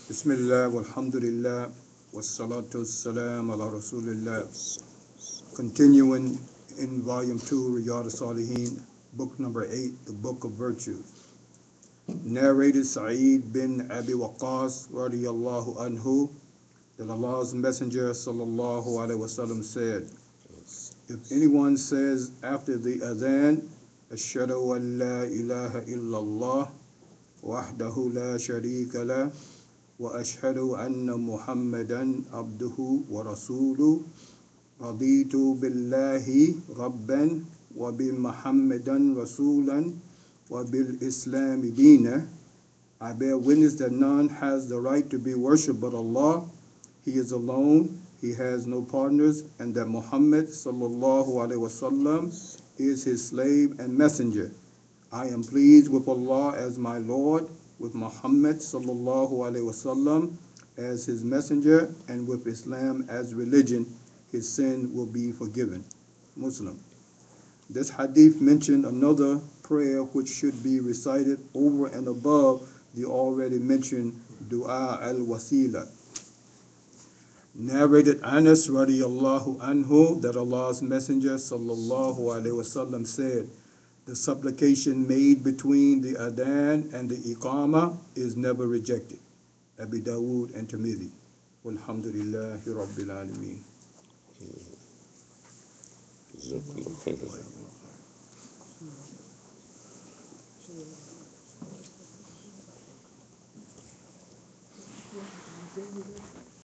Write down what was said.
Bismillah, walhamdulillah, wassalatu wassalam ala rasulillah. Continuing in volume 2, Riyadh al-Salihin, book number 8, the book of virtues. Narrated Sa'id bin Abi Waqqas radiyallahu anhu that Allah's Messenger sallallahu alaihi wasallam said, if anyone says after the adhan, Ashhadu an la ilaha illallah wahdahu la sharika lah وأشهد أن محمدا عبده ورسوله رضيت بالله ربا وبمحمدا رسولا وبالإسلام دينا. I bear witness that none has the right to be worshipped but Allah. He is alone, He has no partners, and that Muhammad sallallahu alaihi wasallam is His slave and messenger. I am pleased with Allah as my Lord, with Muhammad sallallahu alaihi wasallam as his messenger, and with Islam as religion. His sin will be forgiven. Muslim. This hadith mentioned another prayer which should be recited over and above the already mentioned Dua al-Wasila. Narrated Anas radiyallahu anhu that Allah's Messenger sallallahu alaihi wasallam said, the supplication made between the adhan and the iqama is never rejected. Abi Dawood and Tirmidhi. Walhamdulillahi Rabbil Alameen. جزاك الله خيرا.